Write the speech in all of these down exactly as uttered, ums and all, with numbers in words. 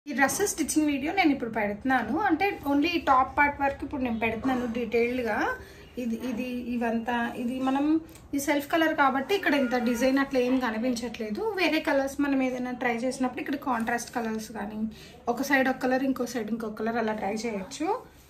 ఈ dress stitching video నేను ఇప్పుడు పెడుతున్నాను, అంటే ఓన్లీ టాప్ పార్ట్ వరకు ఇప్పుడు నేను పెడుతున్నాను డీటెయిల్డ్గా. ఇది ఇది ఇవంతా ఇది మనం ఈ సెల్ఫ్ కలర్ కాబట్టి ఇక్కడ ఇంత డిజైన్ అట్లా ఏం కనిపించట్లేదు. వేరే కలర్స్ మనం ఏదైనా ట్రై చేసినప్పుడు ఇక్కడ కాంట్రాస్ట్ కలర్స్ కానీ ఒక సైడ్ ఒక కలర్ ఇంకో సైడ్ ఇంకో కలర్ అలా ట్రై చేయొచ్చు.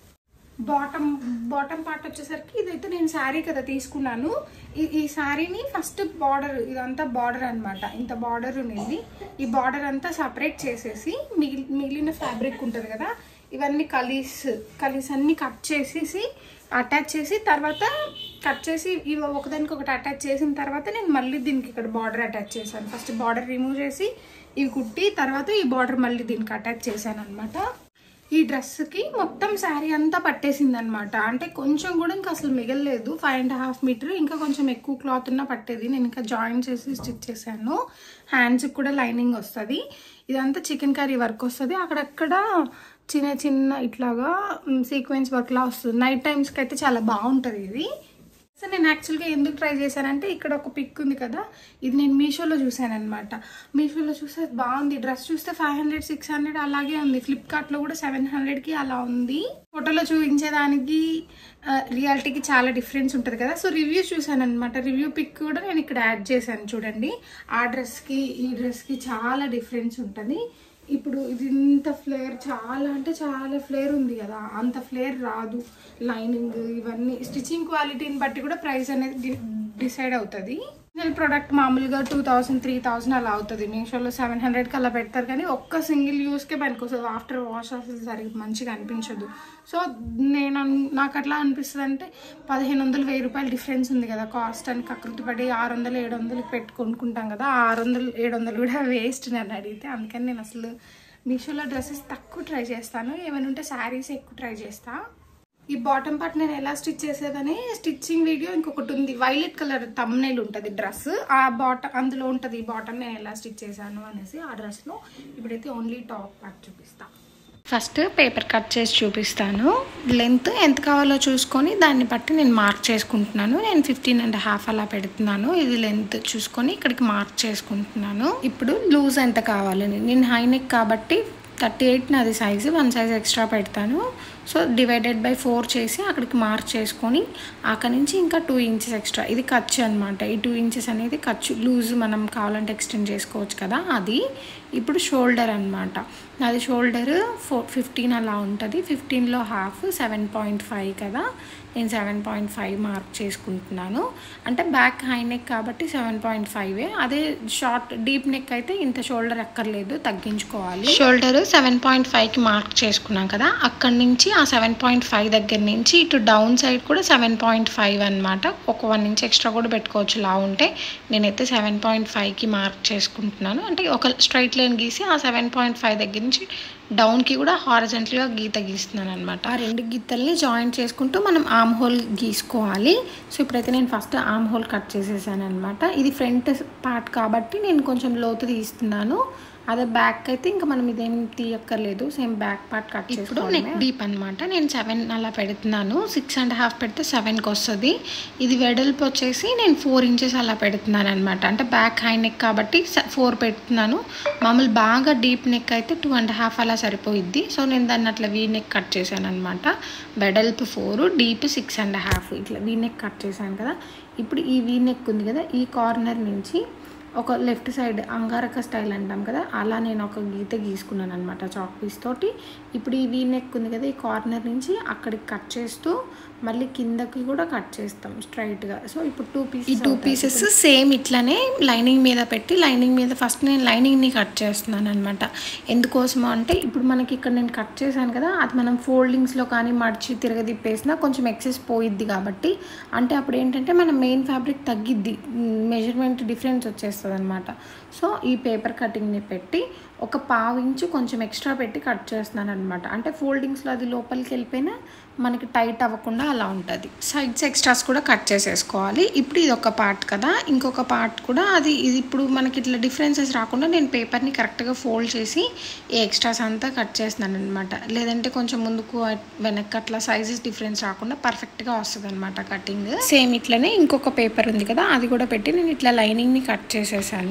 బాటమ్ బాటమ్ పార్ట్ వచ్చేసరికి ఇదైతే నేను శారీ కదా తీసుకున్నాను. ఈ ఈ శారీని ఫస్ట్ బార్డర్ ఇదంతా బార్డర్ అనమాట, ఇంత బార్డర్ ఉన్నది. ఈ బార్డర్ అంతా సపరేట్ చేసేసి మిగిలి మిగిలిన ఫ్యాబ్రిక్ ఉంటుంది కదా, ఇవన్నీ కలీస్ కలీస్ అన్ని కట్ చేసేసి అటాచ్ చేసి తర్వాత కట్ చేసి ఇవి ఒకదానికి ఒకటి అటాచ్ చేసిన తర్వాత నేను మళ్ళీ దీనికి ఇక్కడ బార్డర్ అటాచ్ చేశాను. ఫస్ట్ బార్డర్ రిమూవ్ చేసి ఇవి కుట్టి తర్వాత ఈ బార్డర్ మళ్ళీ దీనికి అటాచ్ చేశాను అనమాట. ఈ డ్రెస్కి మొత్తం శారీ అంతా పట్టేసింది అనమాట, అంటే కొంచెం కూడా ఇంకా అసలు మిగలలేదు. ఫైవ్ అండ్ హాఫ్ మీటర్ ఇంకా కొంచెం ఎక్కువ క్లాత్ ఉన్నా పట్టేది. నేను ఇంకా జాయిన్ చేసి స్టిచ్ చేశాను. హ్యాండ్స్కి కూడా లైనింగ్ వస్తుంది. ఇదంతా చికెన్ కర్రీ వర్క్ వస్తుంది. అక్కడక్కడ చిన్న చిన్న ఇట్లాగా సీక్వెన్స్ వర్క్లా వస్తుంది. నైట్ టైమ్స్కి అయితే చాలా బాగుంటుంది ఇది. సో నేను యాక్చువల్గా ఎందుకు ట్రై చేశానంటే ఇక్కడ ఒక పిక్ ఉంది కదా, ఇది నేను మీషోలో చూసాను అనమాట. మీషోలో చూస్తే బాగుంది. డ్రెస్ చూస్తే ఫైవ్ హండ్రెడ్ సిక్స్ హండ్రెడ్ అలాగే ఉంది. ఫ్లిప్కార్ట్లో కూడా సెవెన్ హండ్రెడ్కి అలా ఉంది. ఫోటోలో చూపించేదానికి రియాలిటీకి చాలా డిఫరెన్స్ ఉంటుంది కదా. సో రివ్యూ చూసాను అనమాట. రివ్యూ పిక్ కూడా నేను ఇక్కడ యాడ్ చేశాను చూడండి. ఆ డ్రెస్కి ఈ డ్రెస్కి చాలా డిఫరెన్స్ ఉంటుంది. ఇప్పుడు ఇది ఇంత ఫ్లేర్ చాలా అంటే చాలా ఫ్లేర్ ఉంది కదా, అంత ఫ్లేర్ రాదు. లైనింగ్ ఇవన్నీ స్టిచ్చింగ్ క్వాలిటీని బట్టి కూడా ప్రైస్ అనేది డిసైడ్ అవుతుంది. నేను ప్రోడక్ట్ మామూలుగా టూ థౌసండ్ త్రీ థౌసండ్ అలా అవుతుంది. మీషోలో సెవెన్ హండ్రెడ్కి అలా పెడతారు, కానీ ఒక్క సింగిల్ యూస్కే పనికొస్తుంది. ఆఫ్టర్ వాష్ అసలు సరిగ్గా మంచిగా అనిపించదు. సో నేను నాకు అట్లా అనిపిస్తుంది అంటే పదిహేను వందలు వెయ్యి రూపాయలు డిఫరెన్స్ ఉంది కదా కాస్ట్ అని కకృతి పడి ఆరు వందలు ఏడు వందలకి పెట్టుకొనుకుంటాం కదా. ఆరు వందలు ఏడు వందలు కూడా వేస్ట్ నన్ను అడిగితే. అందుకని నేను అసలు మీషోలో డ్రెస్సెస్ తక్కువ ట్రై చేస్తాను. ఏమైనా ఉంటే శారీస్ ఎక్కువ ట్రై చేస్తాను. ఈ బాటమ్ పార్ట్ నేను ఎలా స్టిచ్ చేసేదని స్టిచ్చింగ్ వీడియో ఇంకొకటి ఉంది. వైలెట్ కలర్ థంబ్నెయిల్ ఉంటుంది డ్రెస్, ఆ బాటమ్ అందులో ఉంటుంది. ఈ బాటమ్ నేను ఎలా స్టిచ్ చేశాను అనేసి ఆ డ్రెస్లో. ఇప్పుడైతే ఓన్లీ టాప్ పార్ట్ చూపిస్తాను. ఫస్ట్ పేపర్ కట్ చేసి చూపిస్తాను. లెంత్ ఎంత కావాలో చూసుకొని దాన్ని బట్టి నేను మార్క్ చేసుకుంటున్నాను. నేను ఫిఫ్టీన్ అండ్ హాఫ్ అలా పెడుతున్నాను. ఇది లెంత్ చూసుకొని ఇక్కడికి మార్క్ చేసుకుంటున్నాను. ఇప్పుడు లూజ్ ఎంత కావాలని నేను హై నెక్ కాబట్టి థర్టీ ఎయిట్ నాది సైజు, వన్ సైజ్ ఎక్స్ట్రా పెడతాను. సో డివైడెడ్ బై ఫోర్ చేసి అక్కడికి మార్క్ చేసుకొని అక్కడి నుంచి ఇంకా టూ ఇంచెస్ ఎక్స్ట్రా. ఇది ఖర్చు అనమాట. ఈ టూ ఇంచెస్ అనేది ఖర్చు లూజ్ మనం కావాలంటే ఎక్స్టెండ్ చేసుకోవచ్చు కదా అది. ఇప్పుడు షోల్డర్ అనమాట. అది షోల్డర్ ఫోర్ ఫిఫ్టీన్ అలా ఉంటుంది. ఫిఫ్టీన్లో హాఫ్ సెవెన్ పాయింట్ ఫైవ్ కదా, నేను సెవెన్ పాయింట్ ఫైవ్ మార్క్ చేసుకుంటున్నాను. అంటే బ్యాక్ హై నెక్ కాబట్టి సెవెన్ పాయింట్ ఫైవే. అదే షార్ట్ డీప్ నెక్ అయితే ఇంత షోల్డర్ ఎక్కర్లేదు, తగ్గించుకోవాలి. షోల్డర్ సెవెన్ పాయింట్ ఫైవ్కి మార్క్ చేసుకున్నాం కదా, అక్కడి నుంచి ఆ సెవెన్ పాయింట్ ఫైవ్ దగ్గర నుంచి ఇటు డౌన్ సైడ్ కూడా సెవెన్ పాయింట్ ఫైవ్ అనమాట. ఒక వన్ ఇంచ్ ఎక్స్ట్రా కూడా పెట్టుకోవచ్చు లా ఉంటే. నేనైతే సెవెన్ పాయింట్ ఫైవ్కి మార్క్ చేసుకుంటున్నాను. అంటే ఒక స్ట్రైట్ లైన్ గీసి ఆ సెవెన్ పాయింట్ ఫైవ్ దగ్గర నుంచి డౌన్కి కూడా హారిజెంటల్గా గీత గీస్తున్నాను అనమాట. ఆ రెండు గీతల్ని జాయిన్ చేసుకుంటూ మనం ఆమ్ హోల్ గీసుకోవాలి. సో ఇప్పుడైతే నేను ఫస్ట్ ఆమ్ హోల్ కట్ చేసేసాను అనమాట. ఇది ఫ్రంట్ పార్ట్ కాబట్టి నేను కొంచెం లోతు తీస్తున్నాను. అదే బ్యాక్ అయితే ఇంకా మనం ఇదేం తీయక్కర్లేదు, సేమ్ బ్యాక్ పార్ట్ కట్ చేసుకుంటూ నెక్ డీప్ అనమాట. నేను సెవెన్ అలా పెడుతున్నాను. సిక్స్ అండ్ హాఫ్ పెడితే సెవెన్కి వస్తుంది. ఇది వెడల్పు వచ్చేసి నేను ఫోర్ ఇంచెస్ అలా పెడుతున్నాను అనమాట. అంటే బ్యాక్ హై నెక్ కాబట్టి ఫోర్ పెడుతున్నాను. మామూలు బాగా డీప్ నెక్ అయితే టూ అండ్ హాఫ్ అలా సరిపోయిద్ది. సో నేను దాన్ని అట్లా వీ నెక్ కట్ చేశాను అనమాట. వెడల్పు four, deep six and half ఇట్లా వీ నెక్ కట్ చేశాను కదా. ఇప్పుడు ఈ వీ నెక్ ఉంది కదా, ఈ కార్నర్ నుంచి ఒక లెఫ్ట్ సైడ్ అంగారక స్టైల్ అంటాం కదా, అలా నేను ఒక గీత గీసుకున్నాను అనమాట చాక్ పీస్ తోటి. ఇప్పుడు ఈ వీ నెక్ ఉంది కదా, ఈ కార్నర్ నుంచి అక్కడికి కట్ చేస్తూ మళ్ళీ కిందకి కూడా కట్ చేస్తాం స్ట్రైట్గా. సో ఇప్పుడు టూ పీసెస్ ఈ టూ పీసెస్ సేమ్ ఇట్లానే లైనింగ్ మీద పెట్టి లైనింగ్ మీద ఫస్ట్ నేను లైనింగ్ని కట్ చేస్తున్నాను అనమాట. ఎందుకోసమో అంటే ఇప్పుడు మనకి ఇక్కడ నేను కట్ చేశాను కదా, అది మనం ఫోల్డింగ్స్లో కానీ మడిచి తిరగదిప్పేసినా కొంచెం ఎక్సెస్ పోయిద్ది కాబట్టి, అంటే అప్పుడు ఏంటంటే మన మెయిన్ ఫ్యాబ్రిక్ తగ్గిద్ది, మెజర్మెంట్ డిఫరెన్స్ వచ్చేస్తుంది అనమాట. సో ఈ పేపర్ కటింగ్ని పెట్టి ఒక పావు ఇంచు కొంచెం ఎక్స్ట్రా పెట్టి కట్ చేస్తున్నాను అనమాట. అంటే ఫోల్డింగ్స్లో అది లోపలికి వెళ్ళిపోయినా మనకి టైట్ అవ్వకుండా అలా ఉంటుంది. సైడ్స్ ఎక్స్ట్రాస్ కూడా కట్ చేసేసుకోవాలి. ఇప్పుడు ఇది ఒక పార్ట్ కదా, ఇంకొక పార్ట్ కూడా అది ఇది ఇప్పుడు మనకి ఇట్లా డిఫరెన్సెస్ రాకుండా నేను పేపర్ని కరెక్ట్గా ఫోల్డ్ చేసి ఈ ఎక్స్ట్రాస్ అంతా కట్ చేస్తున్నాను అనమాట. లేదంటే కొంచెం ముందుకు వెనక్కి అట్లా సైజెస్ డిఫరెన్స్ రాకుండా పర్ఫెక్ట్గా వస్తుంది అనమాట కటింగ్. సేమ్ ఇట్లనే ఇంకొక పేపర్ ఉంది కదా, అది కూడా పెట్టి నేను ఇట్లా లైనింగ్ని కట్ చేసేసాను.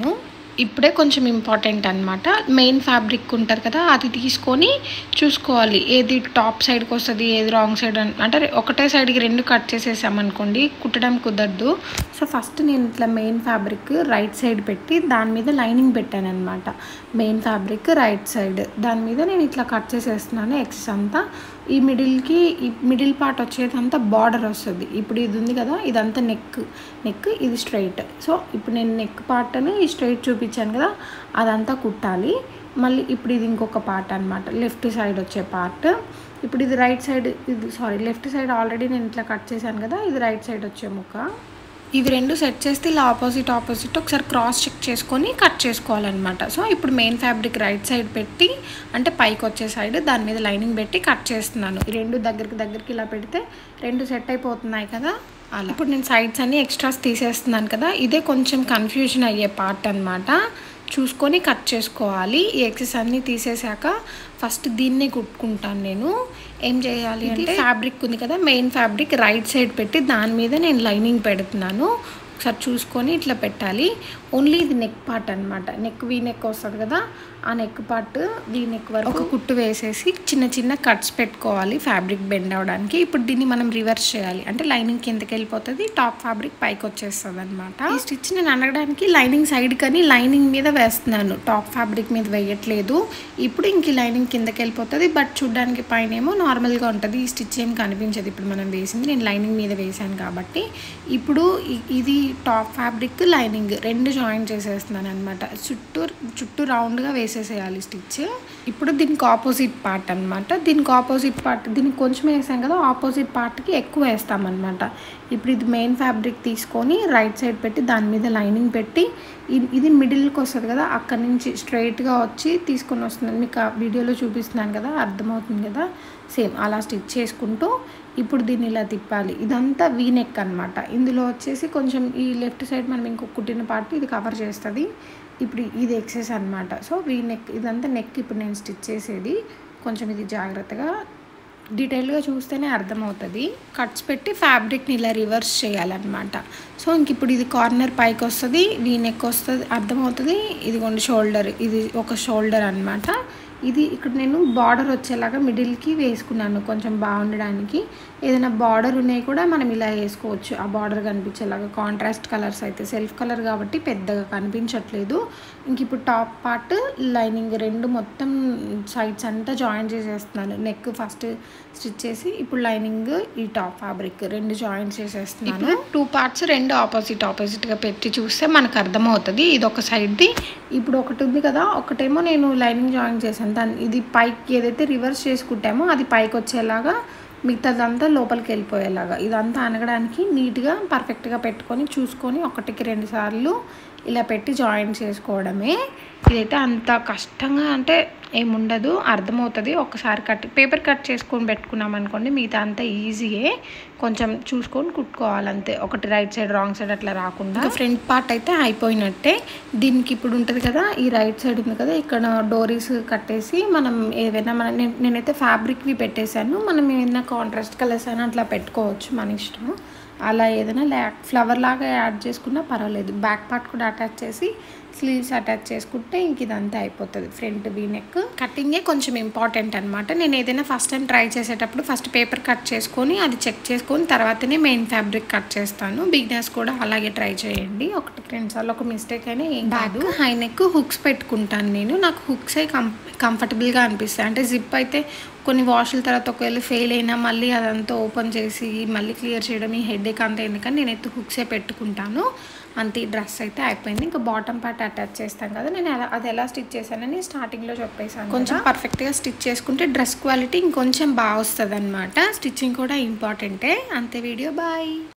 ఇప్పుడే కొంచెం ఇంపార్టెంట్ అనమాట. మెయిన్ ఫ్యాబ్రిక్ ఉంటుంది కదా, అది తీసుకొని చూసుకోవాలి ఏది టాప్ సైడ్కి వస్తుంది, ఏది రాంగ్ సైడ్ అంటే ఒకటే సైడ్కి రెండు కట్ చేసేసామనుకోండి కుట్టడం కుదరదు. సో ఫస్ట్ నేను ఇట్లా మెయిన్ ఫ్యాబ్రిక్ రైట్ సైడ్ పెట్టి దాని మీద లైనింగ్ పెట్టాను అనమాట. మెయిన్ ఫ్యాబ్రిక్ రైట్ సైడ్ దాని మీద నేను ఇట్లా కట్ చేసేస్తున్నాను ఎక్సెస్ అంతా. ఈ మిడిల్కి ఈ మిడిల్ పార్ట్ వచ్చేదంతా బార్డర్ వస్తుంది. ఇప్పుడు ఇది ఉంది కదా, ఇదంతా నెక్ నెక్ ఇది స్ట్రైట్. సో ఇప్పుడు నేను నెక్ పార్ట్ని ఈ స్ట్రైట్ చూపించాను కదా, అదంతా కుట్టాలి. మళ్ళీ ఇప్పుడు ఇది ఇంకొక పార్ట్ అనమాట, లెఫ్ట్ సైడ్ వచ్చే పార్ట్. ఇప్పుడు ఇది రైట్ సైడ్, ఇది సారీ లెఫ్ట్ సైడ్ ఆల్రెడీ నేను ఇట్లా కట్ చేశాను కదా, ఇది రైట్ సైడ్ వచ్చే ముక్క. ఇవి రెండు సెట్ చేస్తే ఇలా ఆపోజిట్ ఆపోజిట్ ఒకసారి క్రాస్ చెక్ చేసుకొని కట్ చేసుకోవాలన్నమాట. సో ఇప్పుడు మెయిన్ ఫ్యాబ్రిక్ రైట్ సైడ్ పెట్టి అంటే పైకి వచ్చే సైడ్ దాని మీద లైనింగ్ పెట్టి కట్ చేస్తున్నాను. ఈ రెండు దగ్గరికి దగ్గరికి ఇలా పెడితే రెండు సెట్ అయిపోతున్నాయి కదా అలా. ఇప్పుడు నేను సైడ్స్ అన్ని ఎక్స్ట్రాస్ తీసేస్తున్నాను కదా, ఇదే కొంచెం కన్ఫ్యూజన్ అయ్యే పార్ట్ అనమాట. చూసుకొని కట్ చేసుకోవాలి. ఈ ఎక్సెస్ అన్నీ తీసేసాక ఫస్ట్ దీన్నే కుట్టుకుంటాను నేను. ఏం చేయాలి అంటే ఫ్యాబ్రిక్ ఉంది కదా, మెయిన్ ఫ్యాబ్రిక్ రైట్ సైడ్ పెట్టి దాని మీద నేను లైనింగ్ పెడుతున్నాను. ఒకసారి చూసుకొని ఇట్లా పెట్టాలి. ఓన్లీ ఇది నెక్ పార్ట్ అనమాట. నెక్ వీ నెక్ వస్తుంది కదా, ఆ నెక్ పార్ట్ వీ నెక్ వరకు ఒక కుట్టు వేసేసి చిన్న చిన్న కట్స్ పెట్టుకోవాలి ఫ్యాబ్రిక్ బెండ్ అవడానికి. ఇప్పుడు దీన్ని మనం రివర్స్ చేయాలి అంటే లైనింగ్ కిందకి వెళ్ళిపోతుంది, టాప్ ఫ్యాబ్రిక్ పైకి వచ్చేస్తుంది అనమాట. ఈ స్టిచ్ నేను అనడానికి లైనింగ్ సైడ్ కానీ లైనింగ్ మీద వేస్తున్నాను, టాప్ ఫ్యాబ్రిక్ మీద వేయట్లేదు. ఇప్పుడు ఇంక లైనింగ్ కిందకి వెళ్ళిపోతుంది, బట్ చూడడానికి పైన ఏమో నార్మల్గా ఉంటుంది. ఈ స్టిచ్ ఏం కనిపించదు ఇప్పుడు మనం వేసింది, నేను లైనింగ్ మీద వేసాను కాబట్టి. ఇప్పుడు ఇది టాప్ ఫ్యాబ్రిక్ లైనింగ్ రెండు జాయిన్ చేసేస్తున్నాను అనమాట. చుట్టూ చుట్టూ రౌండ్గా వేసేసేయాలి స్టిచ్. ఇప్పుడు దీనికి ఆపోజిట్ పార్ట్ అనమాట. దీనికి ఆపోజిట్ పార్ట్ దీనికి కొంచెం వేసాం కదా, ఆపోజిట్ పార్ట్కి ఎక్కువ వేస్తామన్నమాట. ఇప్పుడు ఇది మెయిన్ ఫ్యాబ్రిక్ తీసుకొని రైట్ సైడ్ పెట్టి దాని మీద లైనింగ్ పెట్టి ఇది మిడిల్కి వస్తుంది కదా, అక్కడి నుంచి స్ట్రైట్గా వచ్చి తీసుకొని వస్తుంది. మీకు ఆ వీడియోలో చూపిస్తున్నాను కదా, అర్థమవుతుంది కదా. సేమ్ అలా స్టిచ్ చేసుకుంటూ ఇప్పుడు దీన్ని ఇలా తిప్పాలి. ఇదంతా వీ నెక్ అనమాట. ఇందులో వచ్చేసి కొంచెం ఈ లెఫ్ట్ సైడ్ మనం ఇంకొక కుట్టిన పార్ట్ ఇది కవర్ చేస్తుంది. ఇప్పుడు ఇది ఎక్సెస్ అనమాట. సో వీ నెక్ ఇదంతా నెక్ ఇప్పుడు నేను స్టిచ్ చేసేది. కొంచెం ఇది జాగ్రత్తగా డీటెయిల్గా చూస్తేనే అర్థమవుతుంది. కట్స్ పెట్టి ఫ్యాబ్రిక్ని ఇలా రివర్స్ చేయాలన్నమాట. సో ఇంక ఇప్పుడు ఇది కార్నర్ పైకి వస్తుంది, వీ నెక్ వస్తుంది, అర్థమవుతుంది. ఇదిగోండి షోల్డర్, ఇది ఒక షోల్డర్ అనమాట. ఇది ఇక్కడ నేను బార్డర్ వచ్చేలాగా మిడిల్కి వేసుకున్నాను కొంచెం బాగుండడానికి. ఏదైనా బార్డర్ ఉన్నాయి కూడా మనం ఇలా వేసుకోవచ్చు, ఆ బార్డర్ కనిపించేలాగా. కాంట్రాస్ట్ కలర్స్ అయితే సెల్ఫ్ కలర్ కాబట్టి పెద్దగా కనిపించట్లేదు. ఇంక ఇప్పుడు టాప్ పార్ట్ లైనింగ్ రెండు మొత్తం సైడ్స్ అంతా జాయిన్ చేసేస్తున్నాను. నెక్ ఫస్ట్ స్టిచ్ చేసి ఇప్పుడు లైనింగ్ ఈ టాప్ ఫ్యాబ్రిక్ రెండు జాయిన్ చేసేస్తున్నాను. టూ పార్ట్స్ రెండు ఆపోజిట్ ఆపోజిట్గా పెట్టి చూస్తే మనకు అర్థమవుతుంది. ఇది ఒక సైడ్ది. ఇప్పుడు ఒకటి ఉంది కదా, ఒకటేమో నేను లైనింగ్ జాయిన్ చేశాను, దాన్ని ఇది పైకి ఏదైతే రివర్స్ చేసుకుంటామో అది పైకి వచ్చేలాగా, మిగతాదంతా లోపలికి వెళ్ళిపోయేలాగా. ఇదంతా అనగడానికి నీట్గా పర్ఫెక్ట్గా పెట్టుకొని చూసుకొని ఒకటికి రెండు సార్లు ఇలా పెట్టి జాయిన్ చేసుకోవడమే. ఇదైతే అంత కష్టంగా అంటే ఏముండదు, అర్థమవుతుంది. ఒకసారి కట్ పేపర్ కట్ చేసుకొని పెట్టుకున్నాం అనుకోండి, మిగతా అంతా ఈజీయే. కొంచెం చూసుకొని కుట్టుకోవాలంతే, ఒకటి రైట్ సైడ్ రాంగ్ సైడ్ అట్లా రాకుండా. ఫ్రంట్ పార్ట్ అయితే అయిపోయినట్టే. దీనికి ఇప్పుడు ఉంటుంది కదా, ఈ రైట్ సైడ్ ఉంది కదా, ఇక్కడ డోరీస్ కట్టేసి మనం ఏదైనా మన నేనైతే ఫ్యాబ్రిక్వి పెట్టేశాను. మనం ఏదైనా కాంట్రాస్ట్ కలర్స్ అయినా అట్లా పెట్టుకోవచ్చు, మన ఇష్టం. అలా ఏదైనా ల్యా ఫ్లవర్ లాగా యాడ్ చేసుకున్నా పర్వాలేదు. బ్యాక్ పార్ట్ కూడా అటాచ్ చేసి స్లీవ్స్ అటాచ్ చేసుకుంటే ఇంక ఇదంతా అయిపోతుంది. ఫ్రంట్ వీ నెక్ కటింగే కొంచెం ఇంపార్టెంట్ అనమాట. నేను ఏదైనా ఫస్ట్ టైం ట్రై చేసేటప్పుడు ఫస్ట్ పేపర్ కట్ చేసుకొని అది చెక్ చేసుకొని తర్వాతనే మెయిన్ ఫ్యాబ్రిక్ కట్ చేస్తాను. బిగినర్స్ కూడా అలాగే ట్రై చేయండి. ఒకటి రెండు సార్లు ఒక మిస్టేక్ అయినా ఏం కాదు. హై నెక్ హుక్స్ పెట్టుకుంటాను నేను. నాకు హుక్స్ అయి కం కంఫర్టబుల్గా అనిపిస్తాయి. అంటే జిప్ అయితే కొన్ని వాష్ల తర్వాత ఒకవేళ ఫెయిల్ అయినా మళ్ళీ అదంతా ఓపెన్ చేసి మళ్ళీ క్లియర్ చేయడం ఈ హెడేక్ అంతా ఎందుకని నేనైతే హుక్సే పెట్టుకుంటాను. అంతే. డ్రెస్ అయితే అయిపోయింది. ఇంకా బాటమ్ పార్ట్ అటాచ్ చేస్తాను కదా, నేను ఎలా అది ఎలా స్టిచ్ చేశానని స్టార్టింగ్లో చెప్పేసాను. కొంచెం పర్ఫెక్ట్గా స్టిచ్ చేసుకుంటే డ్రెస్ క్వాలిటీ ఇంకొంచెం బాగా వస్తుంది అనమాట. స్టిచ్చింగ్ కూడా ఇంపార్టెంటే. అంతే. Video bye.